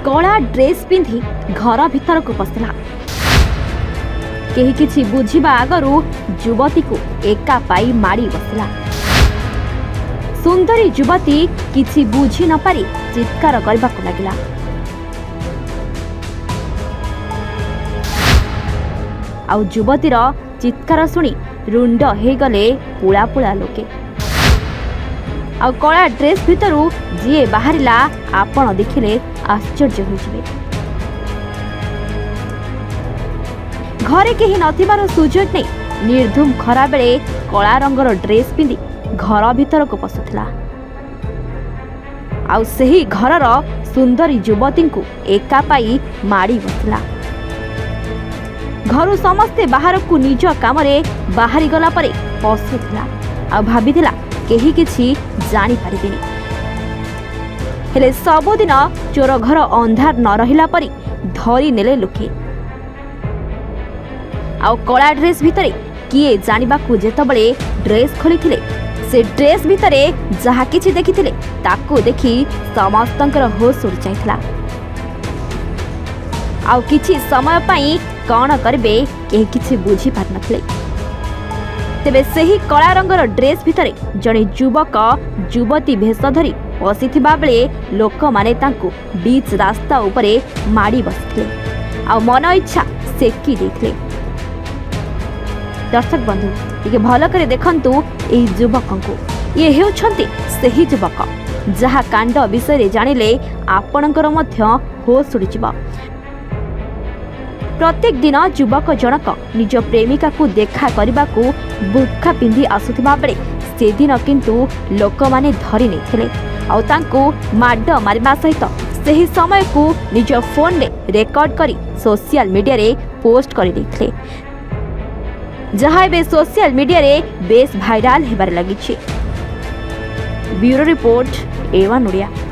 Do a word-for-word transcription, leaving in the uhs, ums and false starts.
कला ड्रेस पिंधि घर भीतर को पशिला। केही किछि बुझिबा आगरु युवती को एका पाई माड़ी बसिला। सुंदरी युवती किछि बुझी न पारी चित्कार करबा को लागिला। आउ युवतीर चित्कार सुनी रुंड हे गले पुला पुला लोके। आउ कला ड्रेस भितरु जिए बाहरिला आपण देखिले आश्चर्य होइजिबे। घरे केही नथिबार सुजोग नै निर्धूम खरा बेले कला रंगर ड्रेस पिंधि घर भीतर को पसुथिला। आउ सही घरर सुंदरी युवती को एका पाई माड़ी बसिला। घरु समस्ते बाहर को निज काम रे बाहरी गला परे पसुथिला। आ भाबिथिला केही किछि जानि पारिबेनी। हेले सबुदिन चोर घर अंधार न रहिला परी धरी नेले लोके। आउ कला ड्रेस भितरे किए जानिबा को जेतबळे ड्रेस खोलिथिले से ड्रेस भितरे जहा किछि देखिथिले ताकू देखि समस्तंकर होश उड़ जाइथिला। आउ किछि समय पई कोन करबे केही किछि बुझी पार नथले। तेबे सही कला रंगर ड्रेस भितरे जणे युवक युवती भेष धरी बसिथिबा बेले लोक माने तांकू बीच रास्ता उपरे माड़ी बसिथिले। आउ मन इच्छा सेकी देथिले। दर्शक बंधु टिके भल करे देखंतु एही युवक को। ये हेउछंती सही युवक जहा कांड विषय रे जानिले आपणकर मध्य होश उड़िजिबा। प्रत्येक दिन युवक जनक निज प्रेमिका को देखा करबा को बुर्खा पिंधि आसुथिबा बेले से दिन किंतु लोक माने धरि नेथिले। आउ तांको माड मारिबा सहित सही समय को निज फोन रे रेकॉर्ड करी सोशल मीडिया रे पोस्ट करि दैथिले, जहाँ एबे सोशल मीडिया रे बेस भाइराल हेबार लागिछि। Bureau report A one Odia.